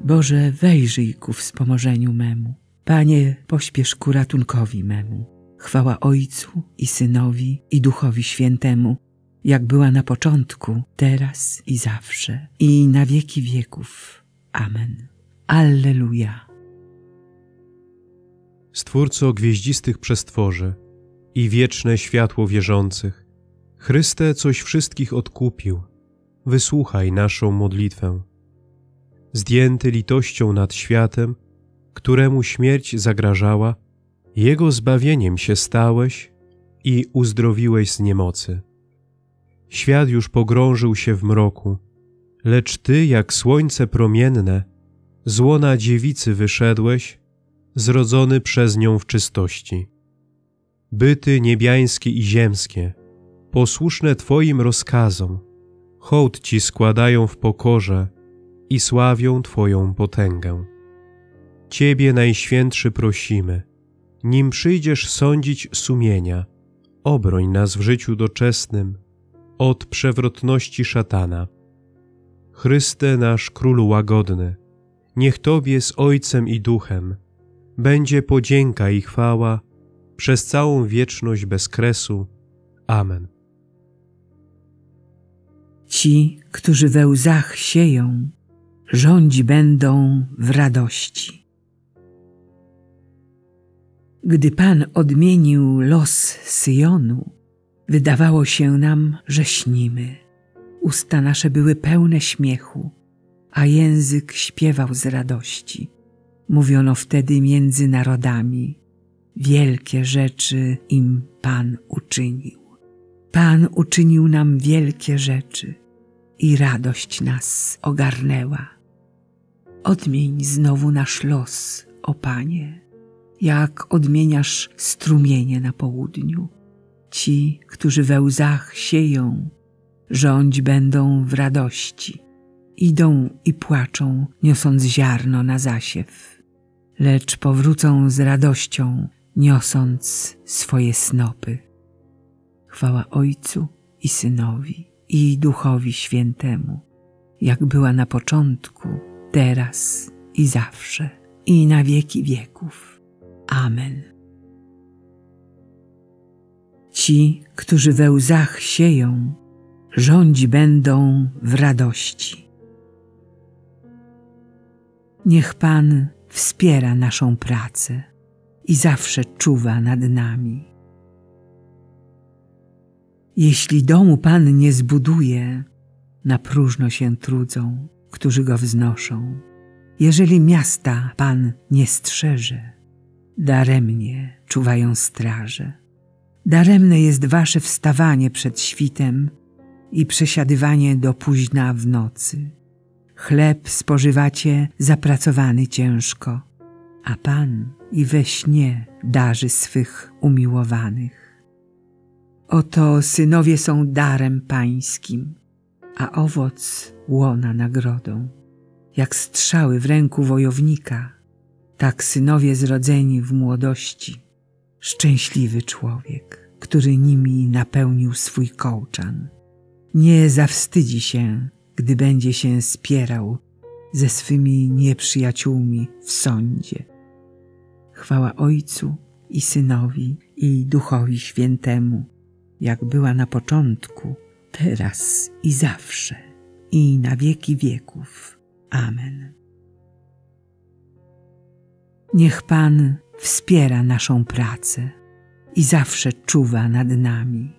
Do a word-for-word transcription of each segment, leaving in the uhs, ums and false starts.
Boże, wejrzyj ku wspomożeniu memu. Panie, pośpiesz ku ratunkowi memu. Chwała Ojcu i Synowi i Duchowi Świętemu, jak była na początku, teraz i zawsze, i na wieki wieków. Amen. Alleluja. Stwórco gwieździstych przestworzy i wieczne światło wierzących, Chryste, coś wszystkich odkupił, wysłuchaj naszą modlitwę. Zdjęty litością nad światem, któremu śmierć zagrażała, Jego zbawieniem się stałeś i uzdrowiłeś z niemocy. Świat już pogrążył się w mroku, lecz Ty, jak słońce promienne, z łona dziewicy wyszedłeś, zrodzony przez nią w czystości. Byty niebiańskie i ziemskie, posłuszne Twoim rozkazom, hołd Ci składają w pokorze i sławią Twoją potęgę. Ciebie, Najświętszy, prosimy, nim przyjdziesz sądzić sumienia, obroń nas w życiu doczesnym od przewrotności szatana. Chryste, nasz Królu łagodny, niech Tobie z Ojcem i Duchem będzie podzięka i chwała przez całą wieczność bez kresu. Amen. Ci, którzy we łzach sieją, rządzi będą w radości. Gdy Pan odmienił los Syjonu, wydawało się nam, że śnimy. Usta nasze były pełne śmiechu, a język śpiewał z radości. Mówiono wtedy między narodami, wielkie rzeczy im Pan uczynił. Pan uczynił nam wielkie rzeczy i radość nas ogarnęła. Odmień znowu nasz los, o Panie, jak odmieniasz strumienie na południu. Ci, którzy we łzach sieją, rządź będą w radości. Idą i płaczą, niosąc ziarno na zasiew, lecz powrócą z radością, niosąc swoje snopy. Chwała Ojcu i Synowi i Duchowi Świętemu, jak była na początku, teraz i zawsze, i na wieki wieków. Amen. Ci, którzy we łzach sieją, rządzi będą w radości. Niech Pan wspiera naszą pracę i zawsze czuwa nad nami. Jeśli domu Pan nie zbuduje, na próżno się trudzą, którzy go wznoszą. Jeżeli miasta Pan nie strzeże, daremnie czuwają straże. Daremne jest wasze wstawanie przed świtem i przesiadywanie do późna w nocy. Chleb spożywacie zapracowany ciężko, a Pan i we śnie darzy swych umiłowanych. Oto synowie są darem pańskim, a owoc łona nagrodą. Jak strzały w ręku wojownika, tak synowie zrodzeni w młodości. Szczęśliwy człowiek, który nimi napełnił swój kołczan. Nie zawstydzi się, gdy będzie się spierał ze swymi nieprzyjaciółmi w sądzie. Chwała Ojcu i Synowi i Duchowi Świętemu, jak była na początku, teraz i zawsze, i na wieki wieków. Amen. Niech Pan wspiera naszą pracę i zawsze czuwa nad nami.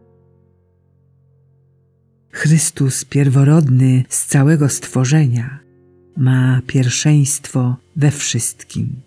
Chrystus pierworodny z całego stworzenia ma pierwszeństwo we wszystkim.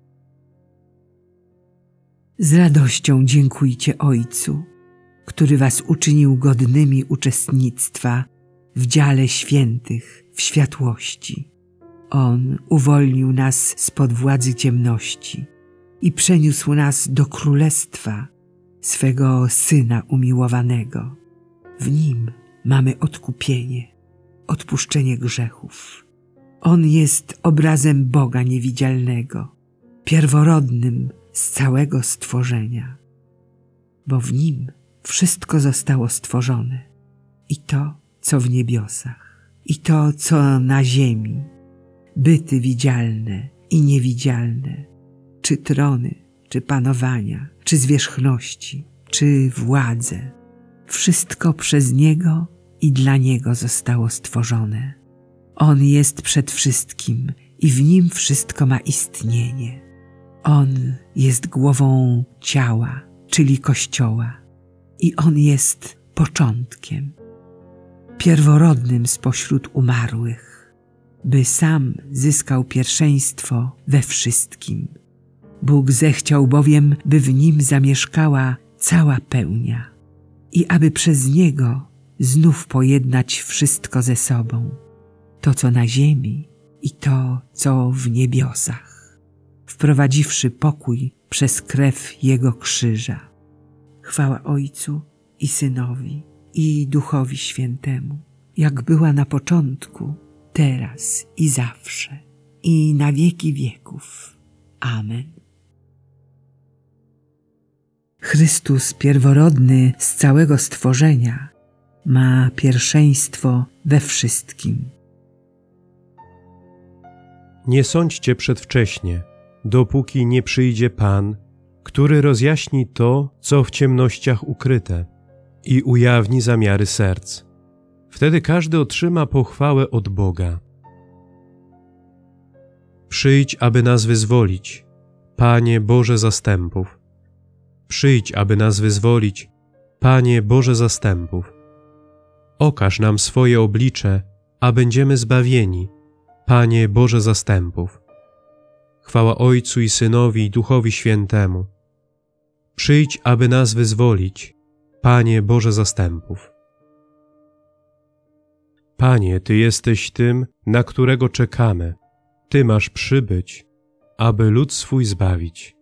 Z radością dziękujcie Ojcu, który was uczynił godnymi uczestnictwa w dziale świętych w światłości. On uwolnił nas spod władzy ciemności i przeniósł nas do królestwa swego Syna umiłowanego. W Nim mamy odkupienie, odpuszczenie grzechów. On jest obrazem Boga niewidzialnego, pierworodnym z całego stworzenia, bo w Nim wszystko zostało stworzone, i to, co w niebiosach, i to, co na ziemi, byty widzialne i niewidzialne, czy trony, czy panowania, czy zwierzchności, czy władze. Wszystko przez Niego i dla Niego zostało stworzone. On jest przed wszystkim i w Nim wszystko ma istnienie. On jest głową ciała, czyli Kościoła, i On jest początkiem, pierworodnym spośród umarłych, by sam zyskał pierwszeństwo we wszystkim. Bóg zechciał bowiem, by w Nim zamieszkała cała pełnia i aby przez Niego znów pojednać wszystko ze sobą, to co na ziemi i to co w niebiosach, wprowadziwszy pokój przez krew Jego krzyża. Chwała Ojcu i Synowi i Duchowi Świętemu, jak była na początku, teraz i zawsze, i na wieki wieków. Amen. Chrystus pierworodny z całego stworzenia ma pierwszeństwo we wszystkim. Nie sądźcie przedwcześnie, dopóki nie przyjdzie Pan, który rozjaśni to, co w ciemnościach ukryte i ujawni zamiary serc. Wtedy każdy otrzyma pochwałę od Boga. Przyjdź, aby nas wyzwolić, Panie Boże zastępów. Przyjdź, aby nas wyzwolić, Panie Boże zastępów. Okaż nam swoje oblicze, a będziemy zbawieni, Panie Boże zastępów. Chwała Ojcu i Synowi i Duchowi Świętemu. Przyjdź, aby nas wyzwolić, Panie Boże zastępów. Panie, Ty jesteś tym, na którego czekamy. Ty masz przybyć, aby lud swój zbawić.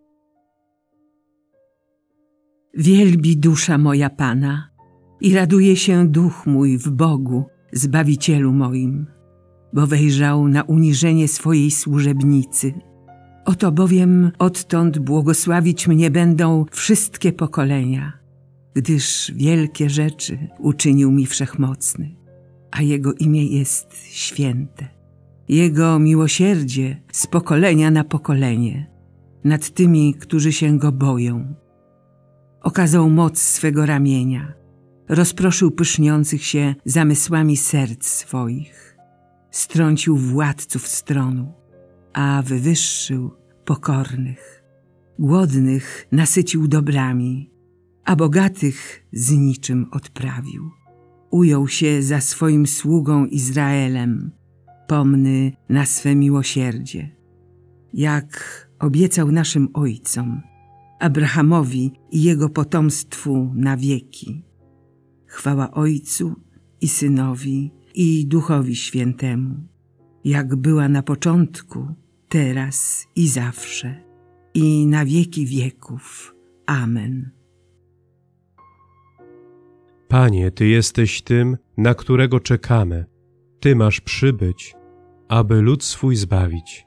Wielbi dusza moja Pana i raduje się duch mój w Bogu, Zbawicielu moim, bo wejrzał na uniżenie swojej służebnicy. Oto bowiem odtąd błogosławić mnie będą wszystkie pokolenia, gdyż wielkie rzeczy uczynił mi Wszechmocny, a Jego imię jest święte. Jego miłosierdzie z pokolenia na pokolenie nad tymi, którzy się Go boją. Okazał moc swego ramienia, rozproszył pyszniących się zamysłami serc swoich, strącił władców stronu, a wywyższył pokornych. Głodnych nasycił dobrami, a bogatych z niczym odprawił. Ujął się za swoim sługą Izraelem, pomny na swe miłosierdzie, jak obiecał naszym ojcom, Abrahamowi i jego potomstwu na wieki. Chwała Ojcu i Synowi i Duchowi Świętemu, jak była na początku, teraz i zawsze, i na wieki wieków. Amen. Panie, Ty jesteś tym, na którego czekamy. Ty masz przybyć, aby lud swój zbawić.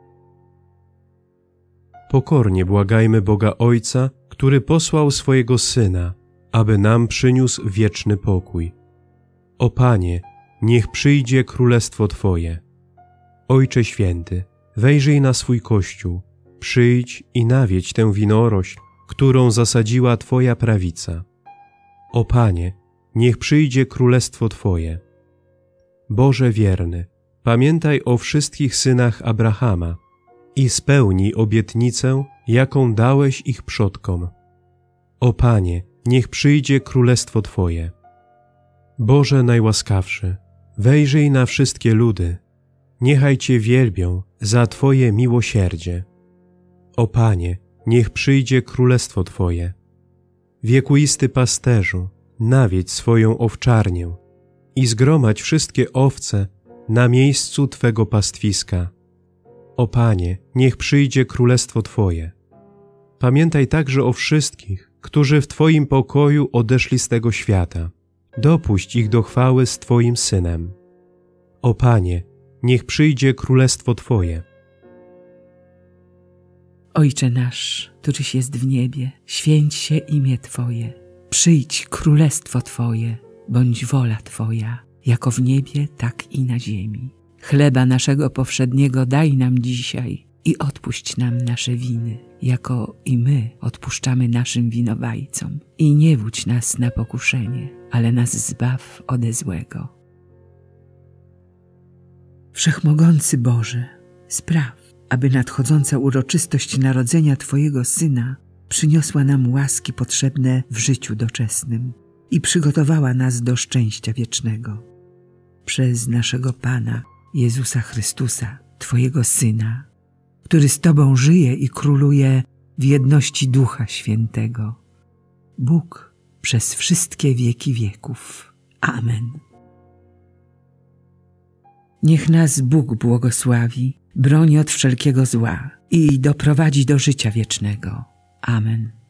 Pokornie błagajmy Boga Ojca, który posłał swojego Syna, aby nam przyniósł wieczny pokój. O Panie, niech przyjdzie królestwo Twoje. Ojcze Święty, wejrzyj na swój Kościół, przyjdź i nawiedź tę winorośl, którą zasadziła Twoja prawica. O Panie, niech przyjdzie królestwo Twoje. Boże wierny, pamiętaj o wszystkich synach Abrahama i spełnij obietnicę, jaką dałeś ich przodkom. O Panie, niech przyjdzie królestwo Twoje. Boże najłaskawszy, wejrzyj na wszystkie ludy, niechaj Cię wielbią za Twoje miłosierdzie. O Panie, niech przyjdzie królestwo Twoje. Wiekuisty pasterzu, nawiedź swoją owczarnię i zgromadź wszystkie owce na miejscu Twego pastwiska. O Panie, niech przyjdzie królestwo Twoje. Pamiętaj także o wszystkich, którzy w Twoim pokoju odeszli z tego świata. Dopuść ich do chwały z Twoim Synem. O Panie, niech przyjdzie królestwo Twoje. Ojcze nasz, któryś jest w niebie, święć się imię Twoje. Przyjdź królestwo Twoje, bądź wola Twoja, jako w niebie, tak i na ziemi. Chleba naszego powszedniego daj nam dzisiaj i odpuść nam nasze winy, jako i my odpuszczamy naszym winowajcom. I nie wódź nas na pokuszenie, ale nas zbaw ode złego. Wszechmogący Boże, spraw, aby nadchodząca uroczystość narodzenia Twojego Syna przyniosła nam łaski potrzebne w życiu doczesnym i przygotowała nas do szczęścia wiecznego. Przez naszego Pana, Jezusa Chrystusa, Twojego Syna, który z Tobą żyje i króluje w jedności Ducha Świętego. Bóg przez wszystkie wieki wieków. Amen. Niech nas Bóg błogosławi, broni od wszelkiego zła i doprowadzi do życia wiecznego. Amen.